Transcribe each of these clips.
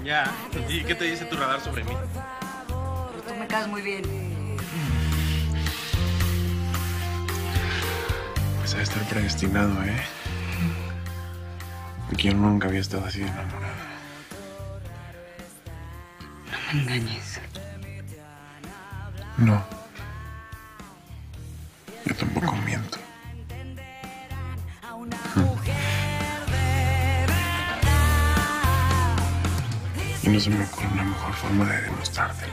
Ya. ¿Y qué te dice tu radar sobre mí? Pues tú me caes muy bien. Pues debe estar predestinado, ¿eh? Porque yo nunca había estado así de enamorada. No me engañes. No. Yo tampoco miento. Y no se me ocurre una mejor forma de demostrártelo.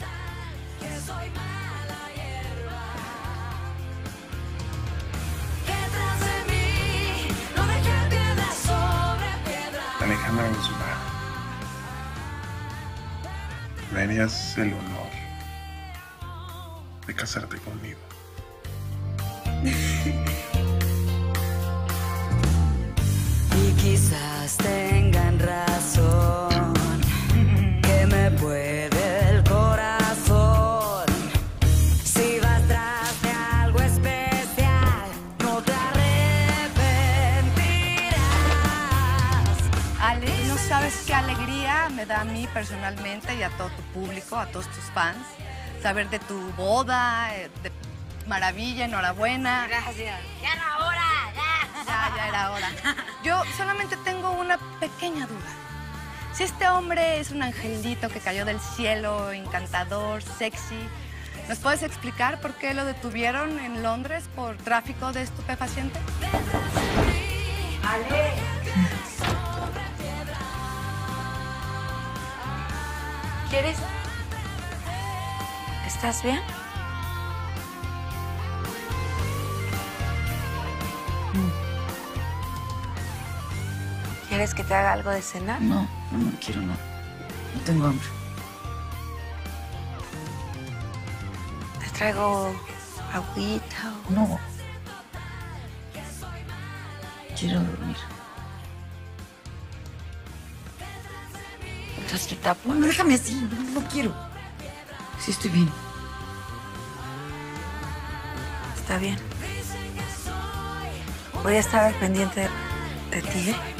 Alejandra Guzmán, me harías el honor de casarte conmigo. Y quizás tengan razón, que me puede el corazón. Si vas tras de algo especial, no te arrepentirás. Ale, no sabes qué alegría me da a mí personalmente y a todo tu público, a todos tus fans, saber de tu boda, de maravilla, enhorabuena. Gracias. Ya era hora, Ya era hora. Yo solamente tengo una pequeña duda. Si este hombre es un angelito que cayó del cielo, encantador, sexy, ¿nos puedes explicar por qué lo detuvieron en Londres por tráfico de estupefacientes? Ale. ¿Quieres? ¿Estás bien? ¿Quieres que te haga algo de cenar? No quiero, no. No tengo hambre. ¿Te traigo agüita o...? No. Quiero dormir. Entonces te tapo. No, déjame así. No quiero. Sí, estoy bien. Está bien. Voy a estar al pendiente de ti, ¿eh?